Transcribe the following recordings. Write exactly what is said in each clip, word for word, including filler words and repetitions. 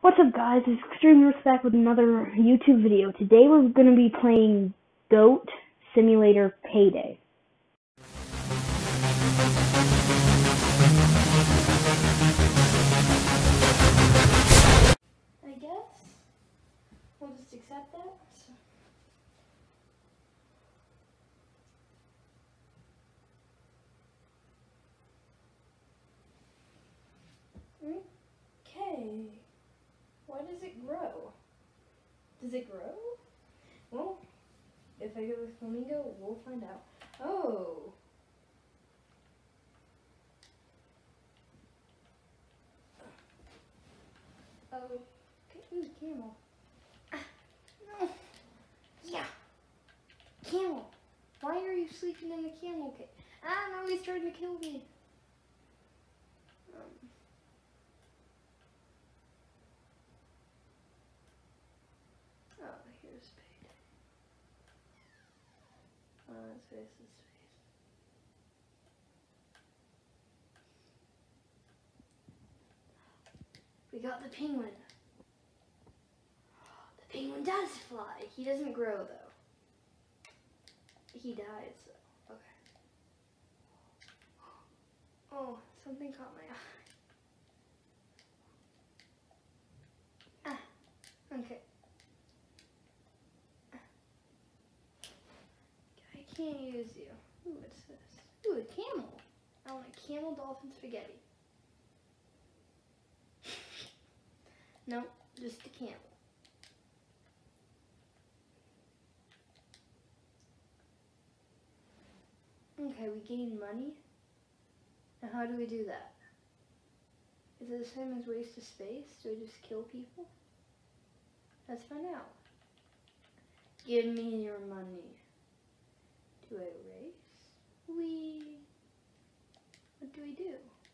What's up guys, it's Extreme Respect with another YouTube video. Today we're going to be playing Goat Simulator Payday. I guess we'll just accept that. Okay. Why does it grow? Does it grow? Well, if I go with flamingo, we'll find out. Oh. Oh. Okay. Ooh, camel. Ah, no. Yeah. Camel. Why are you sleeping in the camel cage? Ah, no, he's trying to kill me. Um. Oh, here's Payday. Oh, his face is face. We got the penguin. The penguin does fly. He doesn't grow though. He dies though. Okay. Oh, something caught my eye. Ah, okay. I can't use you. Ooh, what's this? Ooh, a camel. I want a camel dolphin spaghetti. No, just a camel. Okay, we gain money. Now how do we do that? Is it the same as waste of space? Do I just kill people? Let's find out. Give me your money. Do I erase? We. What do we do?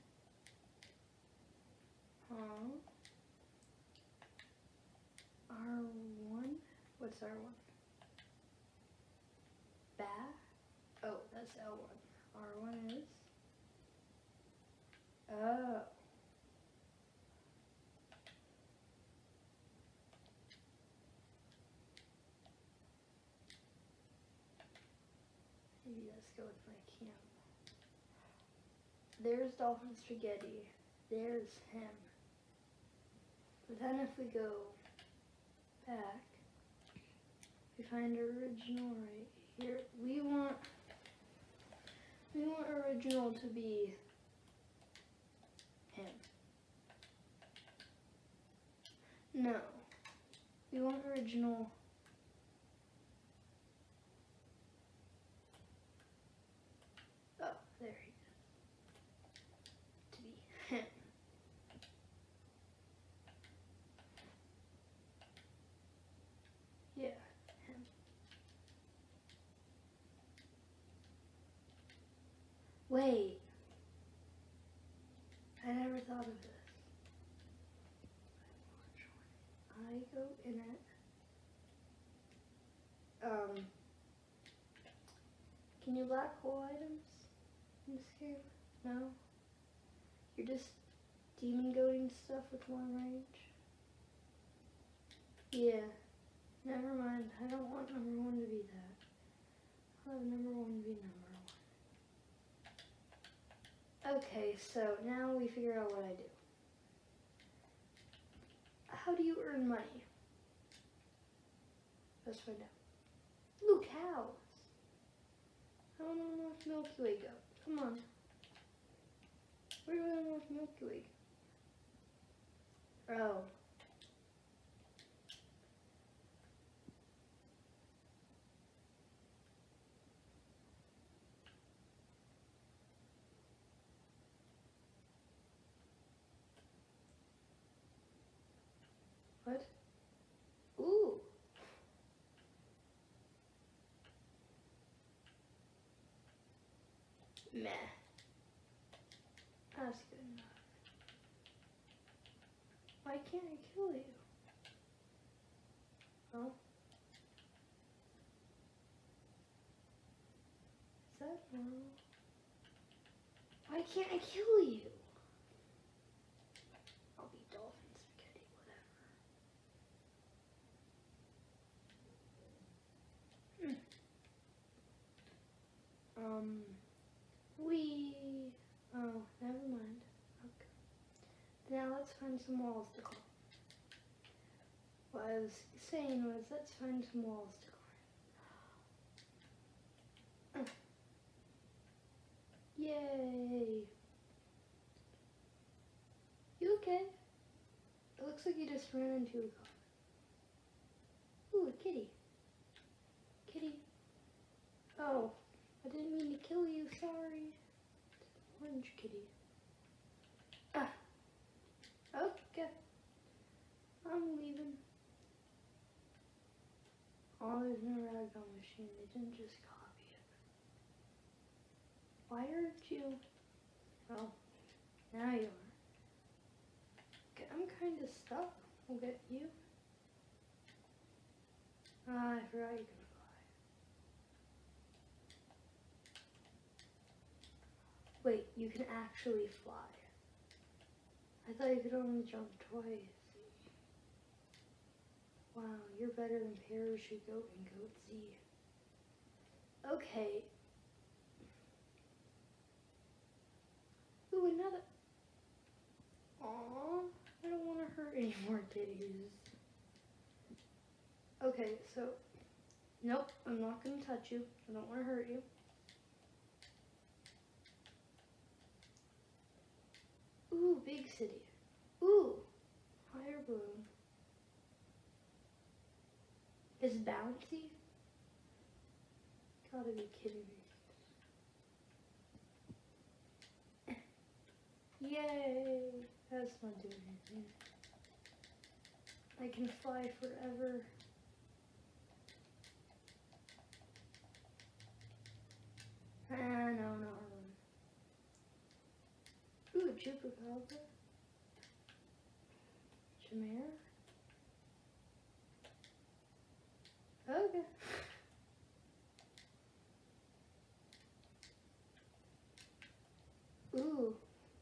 Huh? R one? What's R one? Back? Oh, that's L one. R one is? Oh. Maybe let's go with my camel. There's dolphin spaghetti. There's him. But then if we go back, we find original right here. We want we want original to be him. No. We want original oh, there he is. To be him. Yeah, him. Wait. I never thought of this. I go in it. Um, can you black hole items in this game? No? You're just demon goating stuff with one range? Yeah. Never mind. I don't want number one to be that. I want number one to be number one. Okay, so now we figure out what I do. How do you earn money? Let's find out. Ooh, cows. I don't know North Milky Way go. Come on. Where do I North Milky Way go? Oh. What? Ooh. Meh. That's good enough. Why can't I kill you? Oh. Is that normal? Why can't I kill you? I'll be dolphin spaghetti, whatever. Um, we, oh, never mind. Okay. Now let's find some walls to climb. What I was saying was, let's find some walls to climb. Uh. Yay! You okay? It looks like you just ran into a car. Ooh, a kitty. Kitty. Oh, I didn't mean to kill you, sorry. It's an orange kitty. Ah. Okay. I'm leaving. Oh, there's no ragdoll machine. They didn't just copy it. Why aren't you? Oh, now you are. Okay, I'm kind of stuck. We'll get you. Ah, I forgot you can fly. Wait, you can actually fly. I thought you could only jump twice. Wow, you're better than Parachute Goat and Goat Z. Okay. Ooh, another. Aww, I don't want to hurt any more kitties. Okay, so, nope, I'm not going to touch you. I don't want to hurt you. Ooh, big city. Ooh, higher balloon. Is bouncy? Gotta be kidding me. Yay! That's not doing anything. I can fly forever. Ah, no, no. Ooh, chupacabra. Chimera. Okay. Ooh.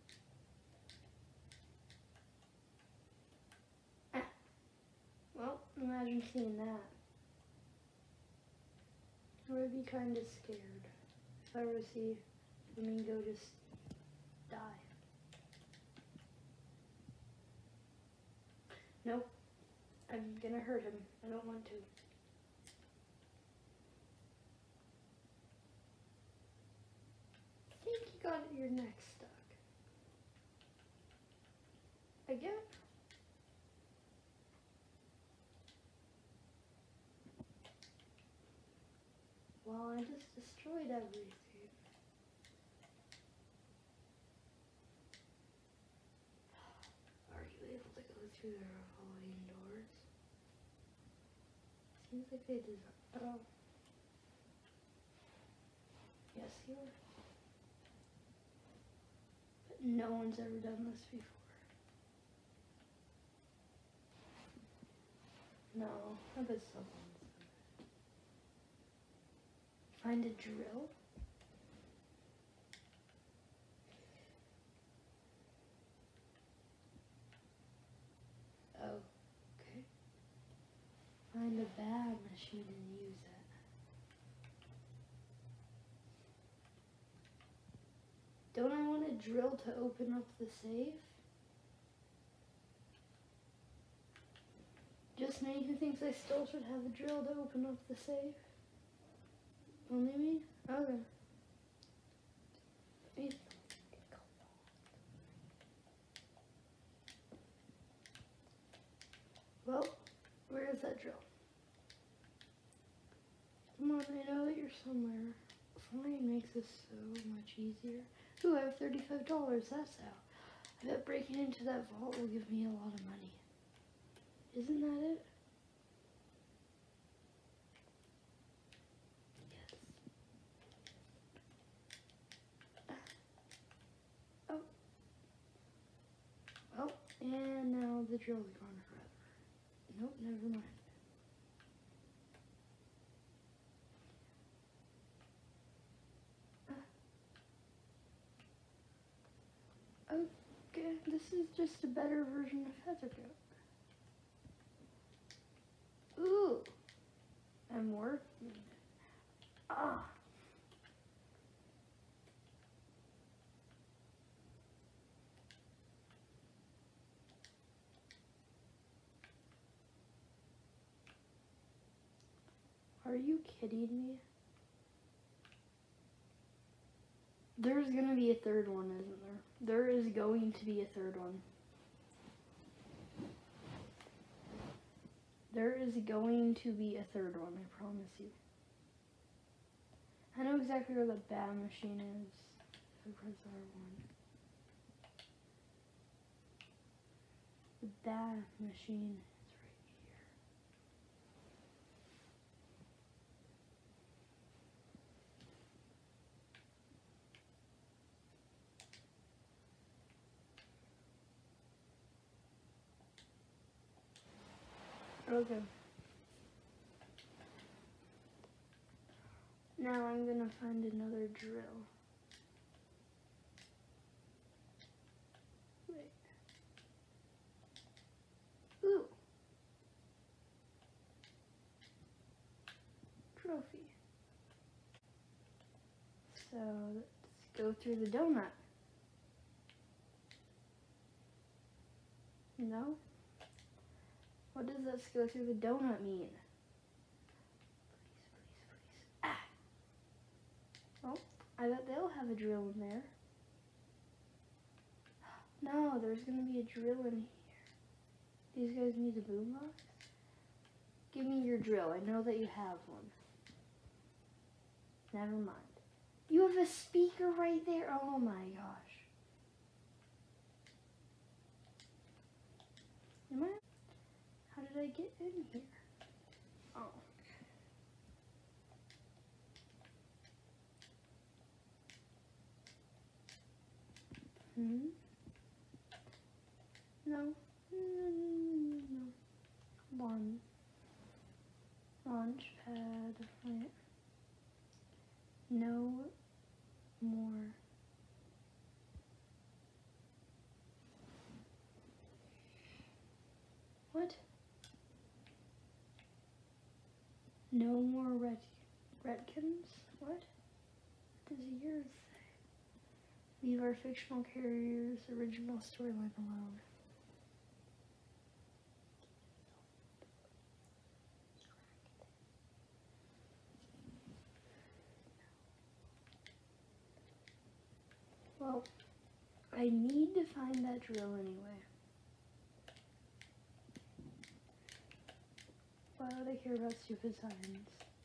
Ah. Well, imagine seeing that. I would be kind of scared if I were to see flamingo just die. Nope. I'm gonna hurt him. I don't want to. I think you got your neck stuck. Again? Well, I just destroyed everything. Are you able to go through the revolving doors? Seems like they did. Oh. Yes, you are. But no one's ever done this before. No, I bet someone's done it. Find a drill? Oh, okay. Find a bad machine and use it. Don't I want a drill to open up the safe? Just me who thinks I still should have a drill to open up the safe? Only me? Okay. Me. Well, where is that drill? Come on, I know that you're somewhere. Flying makes this so much easier. Ooh, I have thirty-five dollars, that's how. I bet breaking into that vault will give me a lot of money. Isn't that it? Yes. Oh. Oh, and now the drill is gone forever. Nope, never mind. Okay, this is just a better version of Feathercoat. Ooh, I'm working. Ah. Are you kidding me? There's gonna be a third one, isn't there? There is going to be a third one. There is going to be a third one, I promise you. I know exactly where the bat machine is. If I press R one. The bat machine is right here. Okay. Now I'm gonna find another drill. Wait. Ooh. Trophy. So let's go through the donut. No? What does let's go through the donut mean? Please, please, please. Ah! Oh, I bet they'll have a drill in there. No, there's gonna be a drill in here. These guys need a boombox? Give me your drill. I know that you have one. Never mind. You have a speaker right there? Oh my gosh. Am I? How did I get in here? Oh. Hmm? No. No. One. Launch pad. Right. No more. What? No more red redkins? What? What does yours say? Leave our fictional carrier's original storyline alone. Well, I need to find that drill anyway. Why would I care about stupid sirens?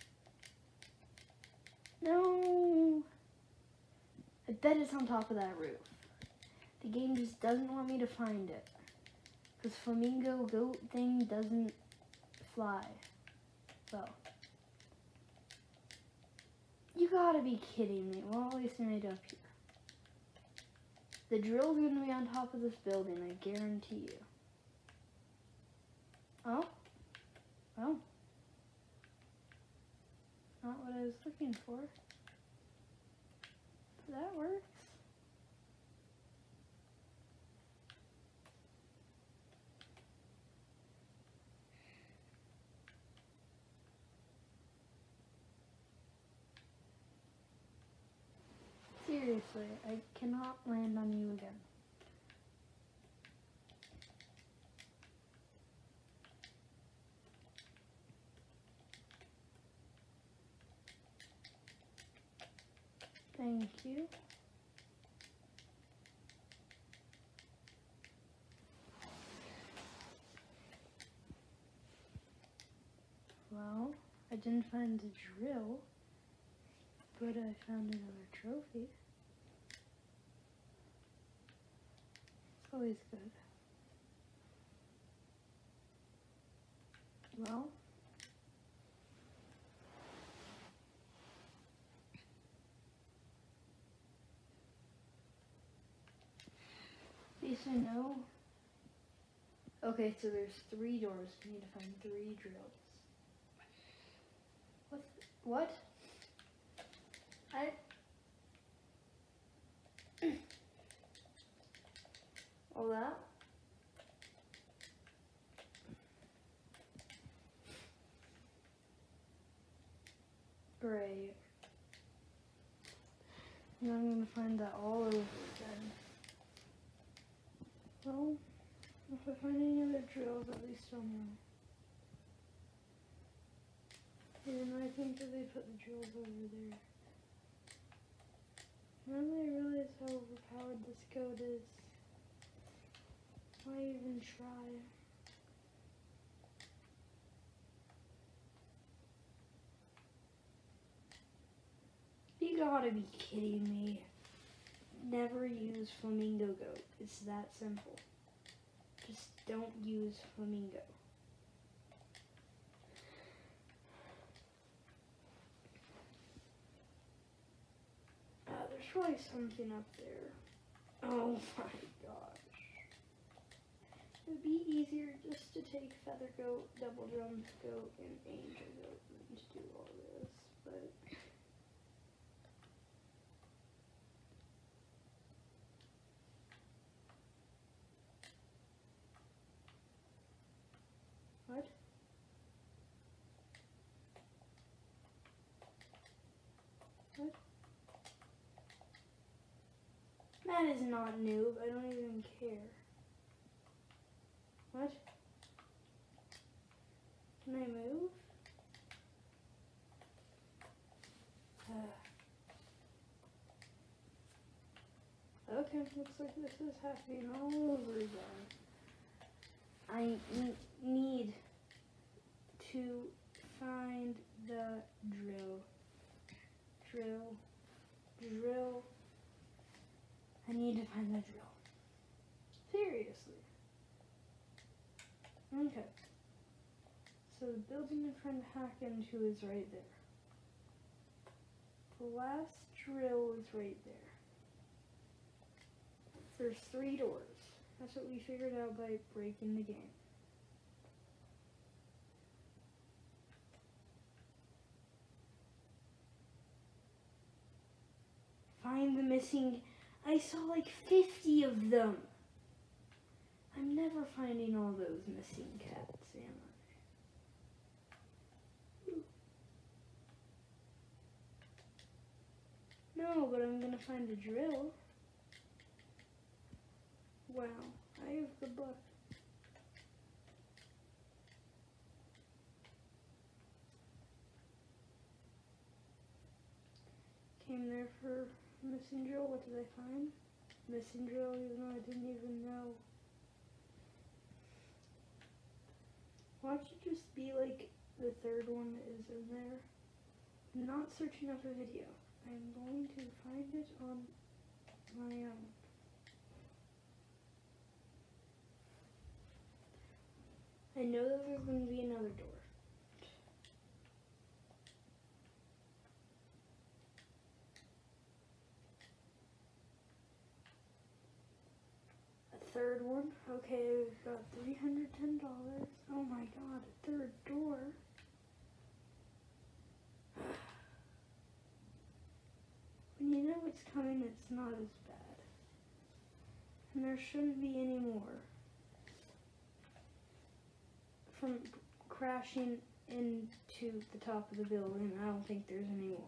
No! I bet it's on top of that roof. The game just doesn't want me to find it. Because flamingo goat thing doesn't fly. So. You gotta be kidding me. Well, at least I made it up here. The drill's gonna be on top of this building, I guarantee you. Oh? Oh. Not what I was looking for. But that works. Seriously, I cannot land on you again. Thank you. Well, I didn't find the drill, but I found another trophy. It's always good. Well, at least I know. Okay, so there's three doors. We need to find three drills. What's what? I. All that? Great. Now I'm gonna find that all over again. Well, if I find any other drills, at least I'll know. And I think that they put the drills over there. Now that I realize how overpowered this goat is, why even try? You gotta be kidding me. Never use flamingo goat. It's that simple. Just don't use flamingo. Uh, there's probably something up there. Oh my gosh. It would be easier just to take feather goat, double drums goat, and angel goat than to do all this, but... What? What? That is not noob. I don't even care. What? Can I move? Uh. Okay, looks like this is happening all over again. I need to find the drill. Drill. Drill. I need to find the drill. Seriously. Okay. So the building I'm trying to hack into is right there. The last drill is right there. There's three doors. That's what we figured out by breaking the game. Find the missing... I saw like fifty of them. I'm never finding all those missing cats, am I? No, but I'm gonna find a drill. Wow, I have the book. Came there for missing drill. What did I find? Missing drill, even though I didn't even know. Watch it just be like the third one is in there. I'm not searching up a video. I'm going to find it on my own. I know that there's going to be another door. A third one. Okay, we've got three hundred ten dollars. Oh my god, a third door. When you know it's coming, it's not as bad. And there shouldn't be any more. From crashing into the top of the building, I don't think there's any more.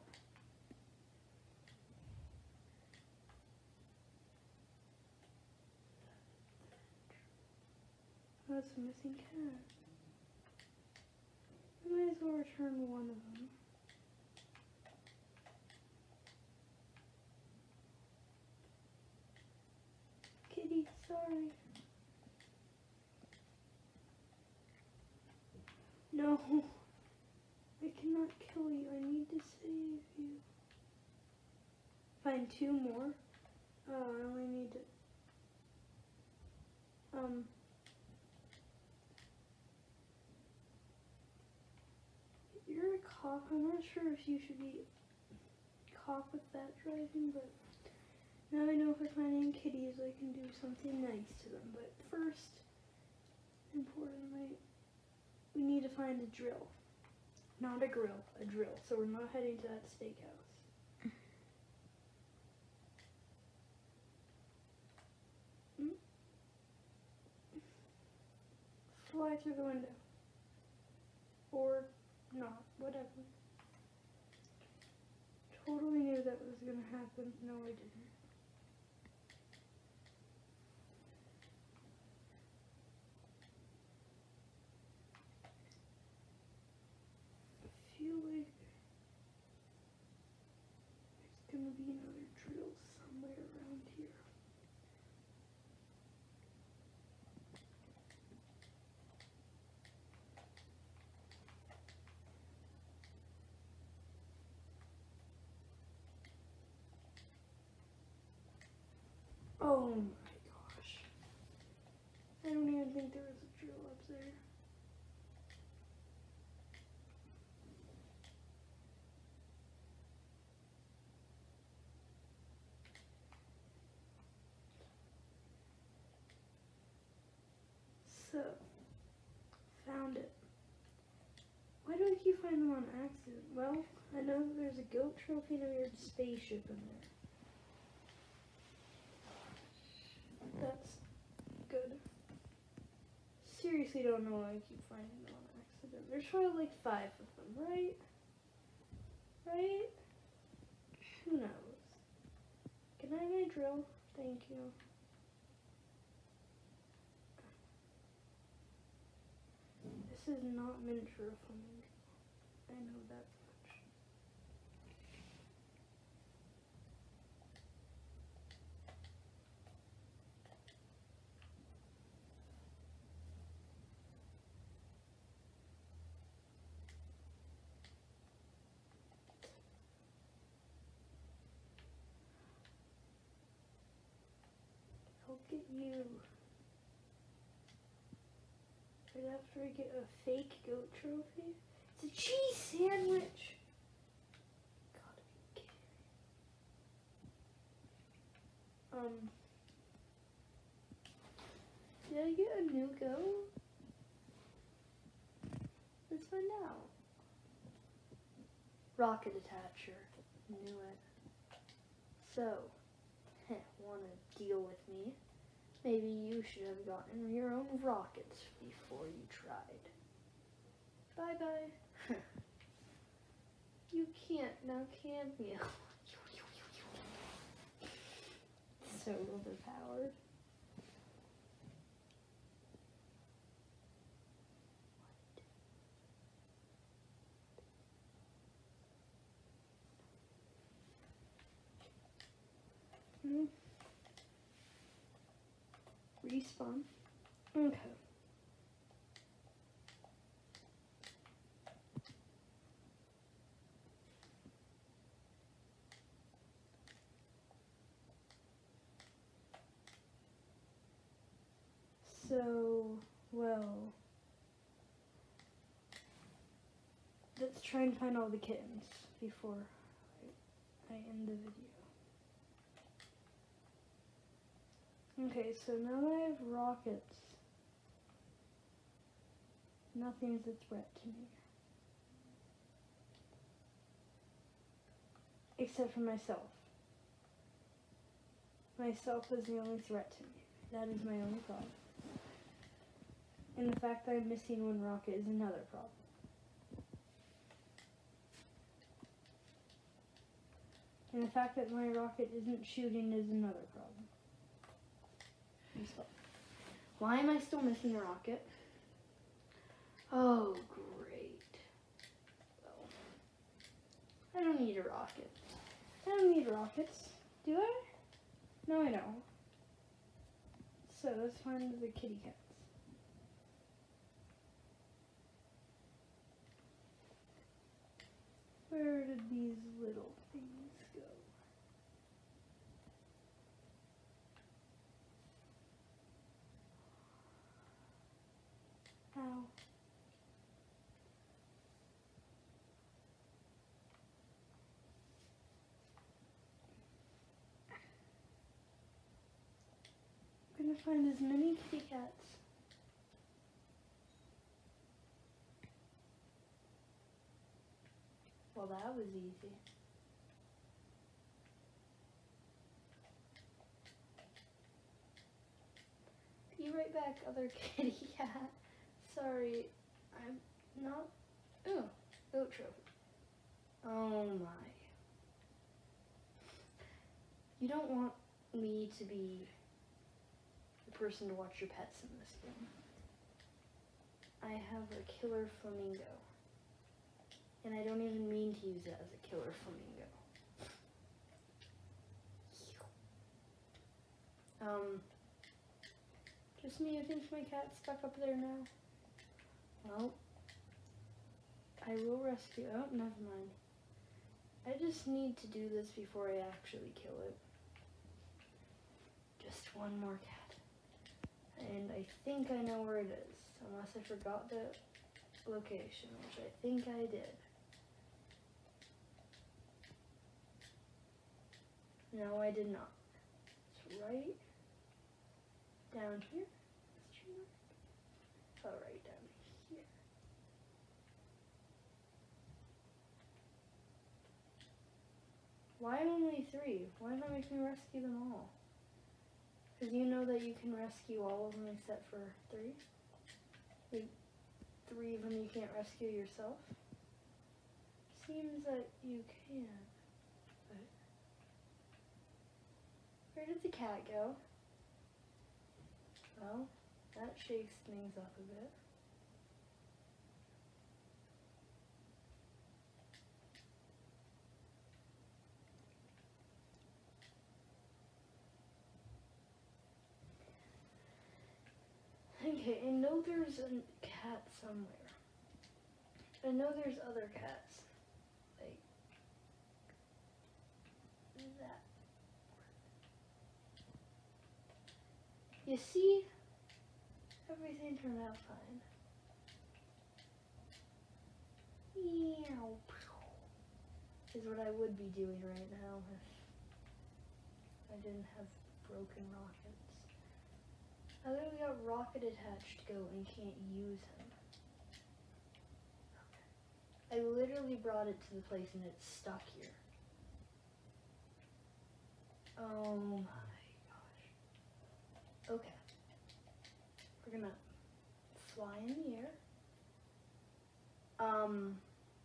That's a missing cat. I might as well return one of them. Kitty, sorry. No, I cannot kill you. I need to save you. Find two more. Oh, I only need to... Um... You're a cop. I'm not sure if you should be a cop with that driving, but now I know if I find any kitties, I can do something nice to them. But first, importantly, we need to find a drill. Not a grill, a drill. So we're not heading to that steakhouse. Mm. Fly through the window. Or not, whatever. Totally knew that was gonna happen. No, I didn't. Few Oh my gosh. I don't even think there was a drill up there. So, found it. Why do I keep finding them on accident? Well, I know there's a goat trophy and a weird spaceship in there. That's good. Seriously don't know why I keep finding them on accident. There's probably like five of them, right? Right? Who knows? Can I have my drill? Thank you. This is not meant for a flamingo. I know that much. I'll get you. Right after I get a fake goat trophy. It's a cheese sandwich! Gotta be kidding me. Um. Did I get a new goat? Let's find out. Rocket attacher. Knew it. So, wanna deal with me? Maybe you should have gotten your own rockets before you tried. Bye-bye. You can't now, can you? So overpowered. Hmm. Respawn. Okay. So, well, let's try and find all the kittens before I, I end the video. Okay, so now that I have rockets, nothing's a threat to me. Except for myself. Myself is the only threat to me. That is my only problem. And the fact that I'm missing one rocket is another problem. And the fact that my rocket isn't shooting is another problem. Why am I still missing a rocket? Oh, great. Well, I don't need a rocket. I don't need rockets. Do I? No, I don't. So let's find the kitty cats. Where did these little things go? Ow. I'm gonna find as many kitty cats. Well, that was easy. Be right back, other kitty cat. Sorry, I'm not. Ooh, goat trophy. Oh my. You don't want me to be the person to watch your pets in this game. I have a killer flamingo. And I don't even mean to use it as a killer flamingo. Um, just me who thinks my cat's stuck up there now. Well, I will rescue. Oh, never mind. I just need to do this before I actually kill it. Just one more cat. And I think I know where it is, unless I forgot the location, which I think I did. No, I did not. It's right down here. Oh, right down here. Why only three? Why not make me rescue them all? Because you know that you can rescue all of them except for three? Like, three of them you can't rescue yourself? Seems that you can. But where did the cat go? Well, that shakes things up a bit. Okay, I know there's a cat somewhere. I know there's other cats. Like that. You see? Everything turned out fine. Meow. Is what I would be doing right now if I didn't have broken rockets. I literally got rocket attached to go and can't use him. I literally brought it to the place and it's stuck here. Oh my gosh. Okay. We're gonna fly in the air. Um.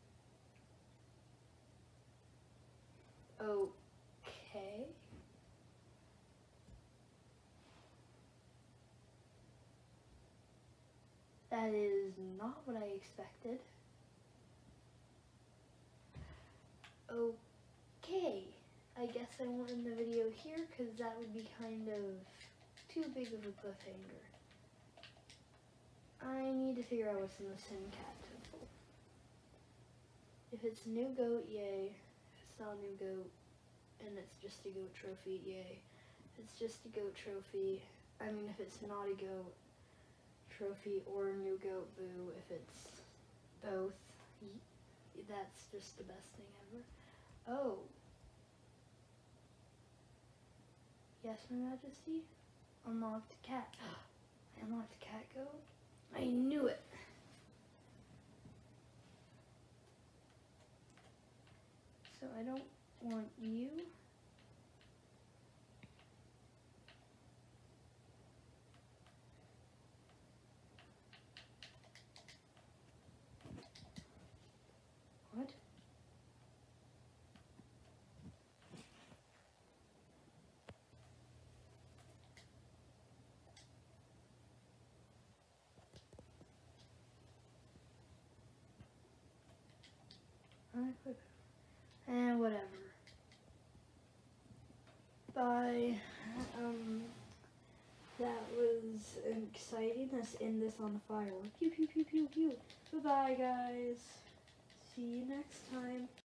Okay. That is not what I expected. Okay. I guess I won't end the video here because that would be kind of too big of a cliffhanger. I need to figure out what's in the Sin Cat Temple. If it's new goat, yay. If it's not new goat, and it's just a goat trophy, yay. If it's just a goat trophy, I mean if it's not a goat trophy or a new goat, boo. If it's both, that's just the best thing ever. Oh. Yes, my majesty. Unlocked cat. I unlocked cat goat. I knew it. So I don't want you. What? And whatever. Bye. Um, that was exciting. Let's end this on a firework. Pew pew pew pew pew. Bye bye, guys. See you next time.